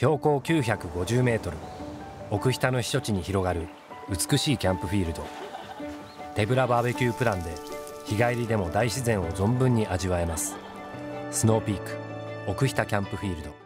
標高950メートル、奥日田の避暑地に広がる美しいキャンプフィールド。手ぶらバーベキュープランで日帰りでも大自然を存分に味わえます。スノーピーク奥日田キャンプフィールド。